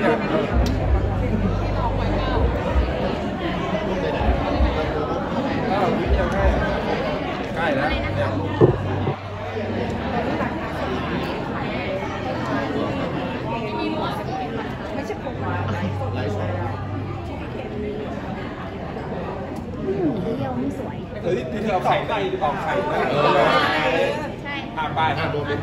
เนี่ยก็วิดีโอแค่ใกล้แล้วเนี่ยไม่ใช่ผมเดียวไม่สวยที่เธอเอาไข่ได้ออกไข่ได้ใช่ไปโดนไป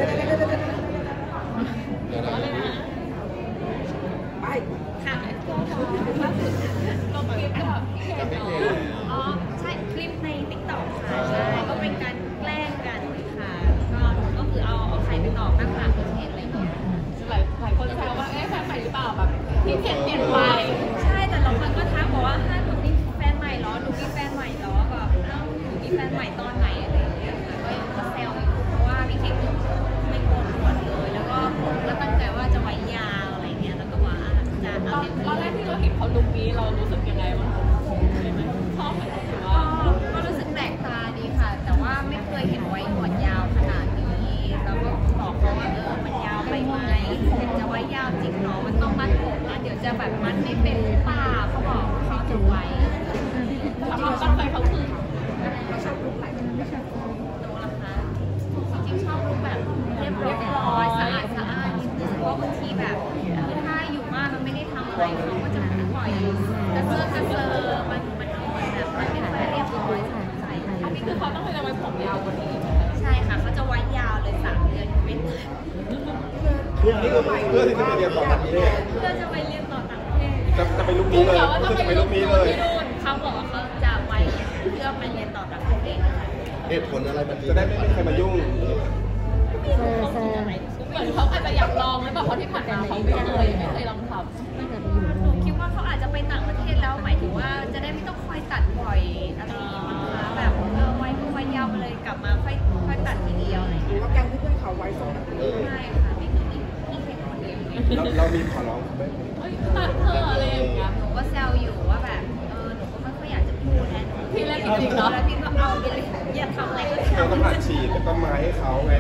ค่ะลงคลิปก็อ๋อใช่คลิปใน TikTok ค่ะใช่ก็เป็นการแกล้งกันค่ะก็คือเอาไข่ไปตอกหน้าผากพี่เคนอะไรอย่างเงี้ยหลายคนแซวว่าแฟนใหม่หรือเปล่าแบบพี่เคนเปลี่ยนไปใช่แต่เราก็ทักบอกว่าถ้าหนูมีแฟนใหม่เหรอหนูมีแฟนใหม่เหรอแบบหนูมีแฟนใหม่ตอนไหนอะไรอย่างเงี้ยค่ะก็แซวอยู่เพราะว่าพี่เคนไม่โกนหนวดเลยแล้วก็ตั้งใจว่าจะไว้ยาวอะไรเงี้ยแล้วก็ว่าจะเอาตอนแรกที่เราเห็นเขาลุคนี้เรารู้สึกยังไงบ้างใช่ไหมชอบไหมหรือว่าก็รู้สึกแปลกตาดีค่ะแต่ว่าไม่เคยเห็นไว้หนวดยาวขนาดนี้แล้วก็บอกเขาว่ามันยาวไปไหมจะไว้ยาวจริงเนาะมันต้องมัดผมนะเดี๋ยวจะแบบมัดไม่เป็นป้าเขาบอกเขาจะไว้เราตั้งใจเขาคือเราชอบลุคไหนไม่ชอบโน้ล่ะคะจริงๆชอบลุคแบบเรียบร้อยสะอาดนิดนึงเพราะบางทีแบบถ้าอยู่บ้านมันไม่ได้ทำอะไรเขาก็จะปล่อยกระเซอมันแบบมันไม่ค่อยเรียบร้อยใส่อันนี้คือเขาต้องไปไว้ผมยาวกว่านี้ใช่ค่ะเขาจะไว้ยาวเลย3 เดือนไม่ถึงเพื่อที่จะไปเรียนต่อต่างประเทศเพื่อจะไปเรียนต่อต่างประเทศจะไปลุกนี้เลยจะไปลุกนี้เลยเขาบอกว่าเขาจะไว้เพื่อไปเรียนต่อต่างประเทศเหตุผลอะไรมันจะได้ไม่มีใครมายุ่งเหมือนเขาอาจจะอยากลองหรือเปล่าเพราะที่ผ่านมาเขาไม่เคยลองทำหนูคิดว่าเขาอาจจะไปต่างประเทศแล้วหมายถึงว่าจะได้ไม่ต้องคอยตัดบ่อยอะไรอย่างเงี้ยนะคะแบบไว้ยาวไปเลยกลับมาค่อยตัดทีเดียวอะไรอย่างเงี้ยแล้วแกงเพื่อนเขาไว้ส่งไม่ค่ะไม่มีพี่แค่คนเดียวเรามีขอร้องไหมตัดเธออะไรอย่างเงี้ยหนูก็แซวอยู่ว่าแบบหนูก็ไม่ค่อยอยากจะพูดนะพี่เล่นจริงๆเนาะแล้วพี่ก็เอาไปเลยอยากทำอะไรก็ทำต้องอัดฉีดต้นไม้ให้เขาไง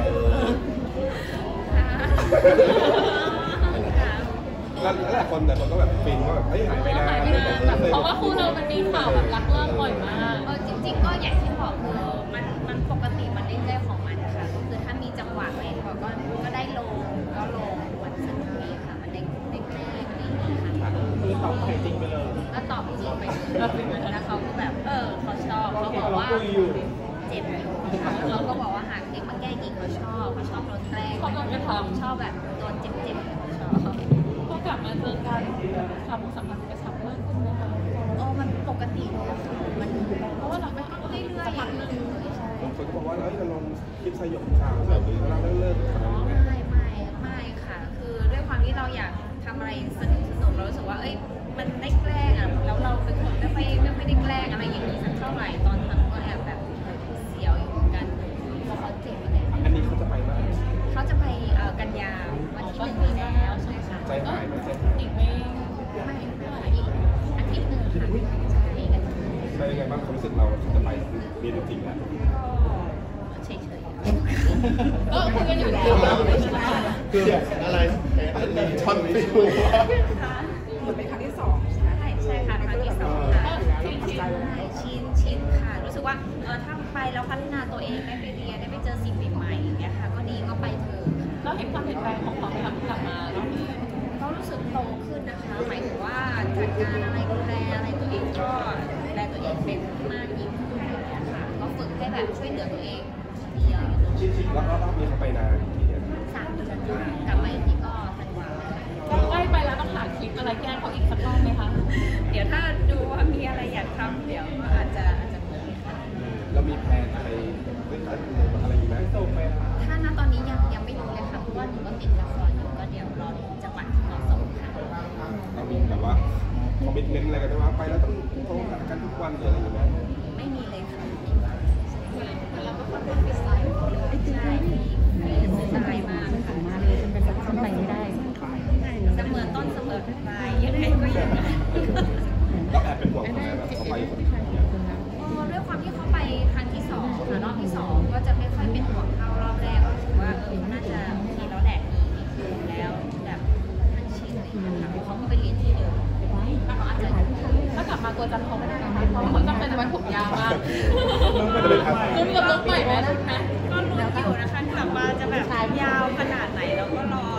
แล้วหลายคนก็แบบฟินว่าแบบหายไปนานเพราะว่าคู่เรามันมีข่าวแบบรักเลิกบ่อยมากจริงๆก็อย่างที่บอกคือมันปกติมันเรื่อยๆของมันค่ะก็คือถ้ามีจังหวะอะไรก็ได้ลงมันสนุกดีค่ะมันได้แกล้งดีค่ะคือตอบจริงไปเลยก็ตอบจริงไปเลยแล้วเขาก็แบบเขาชอบเขาบอกว่าเจ็บอยู่เราก็บอกว่าหาเด็กมาแก้กินเขาชอบโดนแกล้งชอบแบบโดนเจ็บชอบพอกลับมาเจอกันความสัมพันธ์กระชับมากขึ้นไหมคะมันปกติเลยมันเพราะว่าเราไม่เรื่อยๆบางคนก็บอกว่าเราลองคลิปสยบข่าวแบบนี้เราเลิกไม่ค่ะคือด้วยความที่เราอยากทำอะไรสนุกเรารู้สึกว่ามันได้แกล้งแล้วเราเป็นคนไม่ได้แกล้งอะไรอย่างนี้สักเท่าไหร่ตอนทำก็แอบแบบเสียวอยู่เหมือนกันเพราะเขาเจ็บอะไรอันนี้เขาจะไปไหมเขาจะไปกันยาวันที่1มีแล้วใช่ค่ะใจหายไหมอีกไม่อีกอาทิตย์นึงค่ะเป็นยังไงบ้างความรู้สึกเราจะไปมีจริงแล้วเฉยก็คุยกันอยู่แล้วคืออะไรช็อตฟิวเป็นครั้งที่2 ใช่ค่ะครั้งที่2ค่ะชินค่ะรู้สึกว่าถ้าไปแล้วพัฒนาตัวเองได้ไปเรียนได้ไปเจอสิ่งใหม่ๆอย่างเงี้ยค่ะก็ดีก็ไปเถอะเราเห็นความเปลี่ยนแปลงของเขาไหมคะกลับมาแล้วก็รู้สึกโตขึ้นนะคะหมายถึงว่าจัดการอะไรดูแลอะไรตัวเองก็ดูแลตัวเองเป็นมากยิ่งขึ้นอย่างเงี้ยค่ะก็ฝึกให้แบบช่วยเหลือตัวเองคนเดียวแล้วรอบนี้เขาไปนาน 3 เดือนกลับมาอีกทีก็ธันวาก็ใกล้ไปแล้วต้องหาคลิปอะไรแกล้งเขาอีกสักรอบไหมคะเดี๋ยวถ้าดูว่ามีอะไรอยากทำเดี๋ยวก็อาจจะมีค่ะแล้วมีแพลนอะไรด้วยกันอะไรอยู่ไหมถ้าณตอนนี้ยังไม่รู้เลยค่ะเพราะว่าหนูก็ติดละครอยู่ก็เดี๋ยวรอจังหวะที่เหมาะสมค่ะเรามีแบบว่าคอมมิตเมนต์อะไรกันได้ว่าไปแล้วต้องโทรหากันทุกวันหรืออะไรอย่างเงี้ยไม่มีเลยค่ะเราก็ค่อนข้างฟรีสไตล์ใช่มีฟรีสไตล์มากค่ะมาเลยจนเป็นแบบทำไปไม่ได้เสมอต้นเสมอปลายยังไงก็อย่างนั้นเราแอบเป็นห่วงเขาไหมแบบเขาไปคนเดียวด้วยความที่เขาไปครั้งที่2ค่ะรอบที่2ก็จะไม่ค่อยเป็นห่วงเขารอบแรกก็ถือว่าน่าจะโอเคแล้วแหละมีแล้วแบบมันชินเลยค่ะเยอะอาจจะถ้ากลับมาตัวจำเขาไม่ได้นะคะเพราะว่าเขาจำเป็นไว้ผมยาวมากต้องไปเลยครับรุ่นกับลุกใหม่ไหมก็ลุ้นอยู่นะคะกลับมาจะแบบยาวขนาดไหนแล้วก็รอ